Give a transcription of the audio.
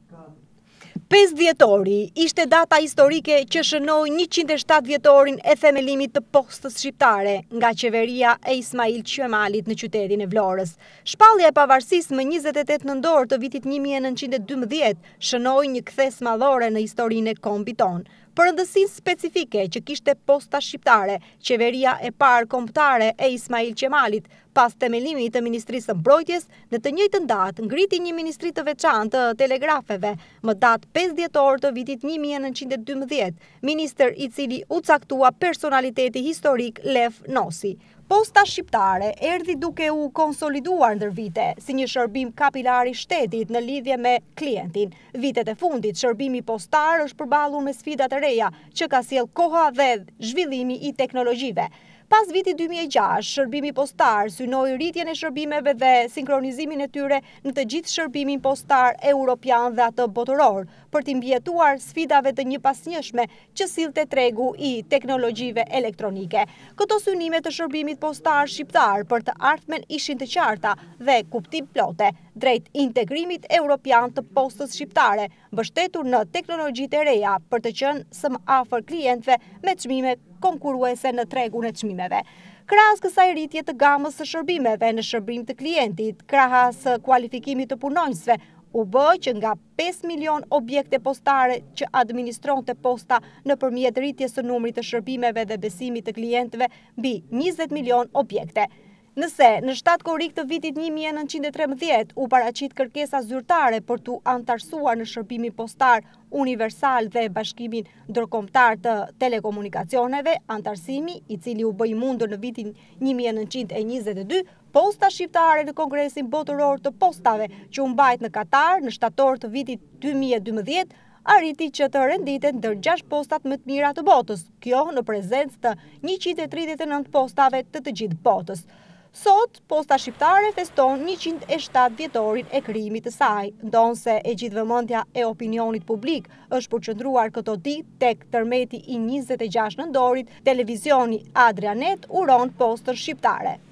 5 dhjetori ishte data historike që shënoi 107 vjetorin e themelimit të postës shqiptare nga qeveria e Ismail Qemalit në qytetin e Vlorës. Shpallja e pavarësisë më 28 nëntor të vitit 1912 shënoi një kthes madhore në historinë e kombit tonë. Për rëndësinë specifike që kishte posta shqiptare, qeveria e parë kombëtare e Ismail Qemalit, pas themelimit të Ministrisë së Mbrojtjes, në të njëjtën datë ngriti një ministri të veçantë të telegrafeve, më datë 5 dhjetor të vitit 1912, ministër i cili u caktua personaliteti historik Lev Nosi. Posta shqiptare erdhi duke u konsoliduar ndër vite si një shërbim kapilar i shtetit në lidhje me klientin. Vitet e fundit, shërbimi postar është përballur me sfidat e reja që ka sjellë koha dhe zhvillimi i teknologjive. Pas vitit 2006, shërbimi postar synoi rritjen e shërbimeve dhe sinkronizimin e tyre në të gjithë shërbimin postar europian dhe atë botëror, për t'i mbijetuar sfidave të njëpasnjëshme që sillte tregu i teknologjive elektronike. Këto synime të shërbimit postar shqiptar për të ardhmen ishin të qarta dhe kuptim plote drejt integrimit europian të postës shqiptare, mbështetur në teknologjitë e reja për të qenë së më afër klientëve me çmime konkurruese në tregun e çmimeve. Krahas kësaj rritje të gamës së shërbimeve në shërbim të klientit, krahas kualifikimit të punonjësve, u bë që nga 5 milion objekte postare që administronte posta nëpërmjet rritjes së numrit të shërbimeve dhe besimit të klientëve mbi 20 milion objekte. Nëse në 7 korrik të vitit 1913 u paraqit kërkesa zyrtare për t'u antarësuar në shërbimin postar universal dhe bashkimin ndërkombëtar të telekomunikacioneve, antarësimi i cili u bë i mundur në vitin 1922, posta shqiptare në Kongresin Botëror të Postave që u mbajt në Katar në shtator të vitit 2012, arriti që të renditet ndër 6 postat më të mira të botës, kjo në prezencë të 139 postave të gjithë botës. Sot, posta shqiptare feston 107 vjetorin e krijimit të saj, ndonse e gjithë vëmendja e opinionit publik është përqendruar këto ditë tek tërmeti i 26 nëntorit, televizioni Adrianet uron postën shqiptare.